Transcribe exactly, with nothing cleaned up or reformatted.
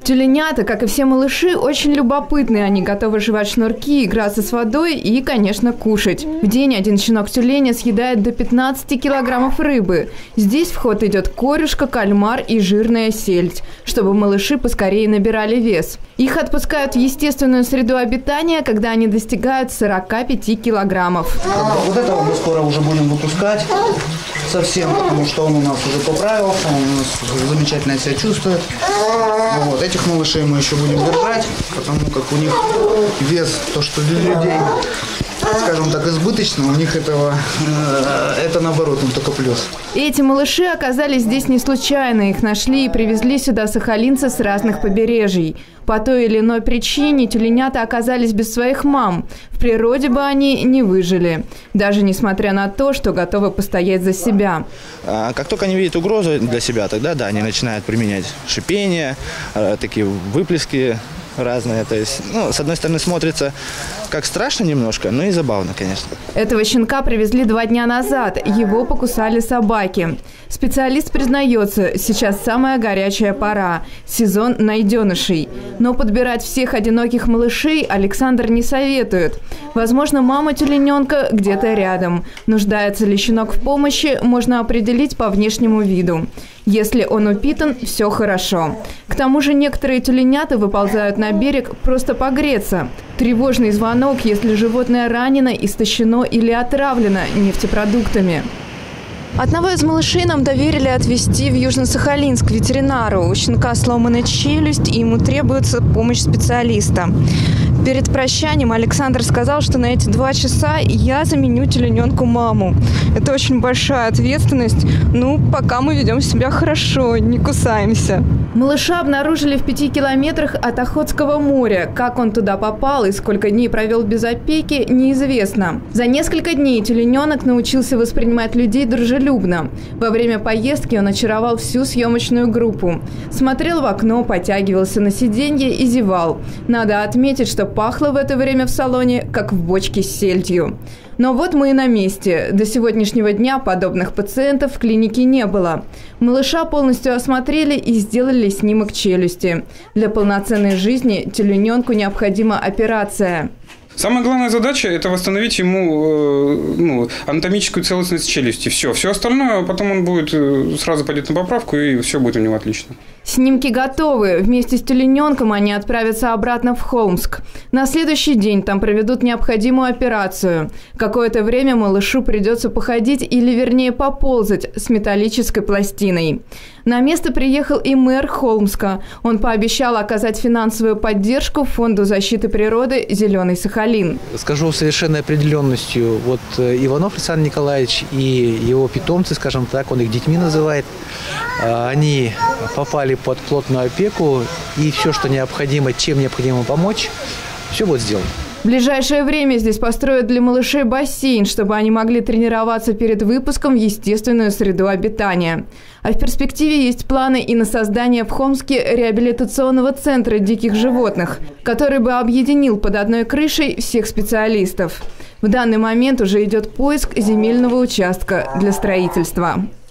Тюленята, как и все малыши, очень любопытные. Они готовы жевать шнурки, играться с водой и, конечно, кушать. В день один щенок тюленя съедает до пятнадцати килограммов рыбы. Здесь в ход идет корюшка, кальмар и жирная сельдь, чтобы малыши поскорее набирали вес. Их отпускают в естественную среду обитания, когда они достигают сорока пяти килограммов. Вот этого мы скоро уже будем выпускать совсем, потому что он у нас уже поправился, он у нас замечательно себя чувствует. Вот. Этих малышей мы еще будем держать, потому как у них вес, то что для людей, скажем так, избыточно, у них этого, э, это наоборот, он только плюс. Эти малыши оказались здесь не случайно. Их нашли и привезли сюда сахалинцы с разных побережий. По той или иной причине тюленята оказались без своих мам. В природе бы они не выжили, даже несмотря на то, что готовы постоять за себя. Как только они видят угрозу для себя, тогда да, они начинают применять шипение, такие выплески разные. То есть, ну, с одной стороны, смотрится как страшно немножко, но и забавно, конечно. Этого щенка привезли два дня назад. Его покусали собаки. Специалист признается, сейчас самая горячая пора – сезон найденышей. Но подбирать всех одиноких малышей Александр не советует. Возможно, мама тюлененка где-то рядом. Нуждается ли щенок в помощи, можно определить по внешнему виду. Если он упитан, все хорошо. К тому же некоторые тюленята выползают на берег просто погреться. Тревожный звонок, если животное ранено, истощено или отравлено нефтепродуктами. Одного из малышей нам доверили отвезти в Южно-Сахалинск к ветеринару. У щенка сломана челюсть, и ему требуется помощь специалиста. Перед прощанием Александр сказал, что на эти два часа я заменю тюлененку маму. Это очень большая ответственность. Ну, пока мы ведем себя хорошо, не кусаемся. Малыша обнаружили в пяти километрах от Охотского моря. Как он туда попал и сколько дней провел без опеки, неизвестно. За несколько дней тюлененок научился воспринимать людей дружелюбно. Во время поездки он очаровал всю съемочную группу. Смотрел в окно, потягивался на сиденье и зевал. Надо отметить, что пахло в это время в салоне, как в бочке с сельдью. Но вот мы и на месте. До сегодняшнего дня подобных пациентов в клинике не было. Малыша полностью осмотрели и сделали снимок челюсти. Для полноценной жизни тюлененку необходима операция. Самая главная задача – это восстановить ему э, ну, анатомическую целостность челюсти. Все. Все остальное, потом он будет сразу пойдет на поправку, и все будет у него отлично. Снимки готовы. Вместе с тюлененком они отправятся обратно в Холмск. На следующий день там проведут необходимую операцию. Какое-то время малышу придется походить или, вернее, поползать с металлической пластиной. На место приехал и мэр Холмска. Он пообещал оказать финансовую поддержку Фонду защиты природы «Зеленый Сахалин». Скажу с совершенной определенностью, вот Иванов Александр Николаевич и его питомцы, скажем так, он их детьми называет, они попали под плотную опеку, и все, что необходимо, чем необходимо помочь, все будет сделано. В ближайшее время здесь построят для малышей бассейн, чтобы они могли тренироваться перед выпуском в естественную среду обитания. А в перспективе есть планы и на создание в Холмске реабилитационного центра диких животных, который бы объединил под одной крышей всех специалистов. В данный момент уже идет поиск земельного участка для строительства.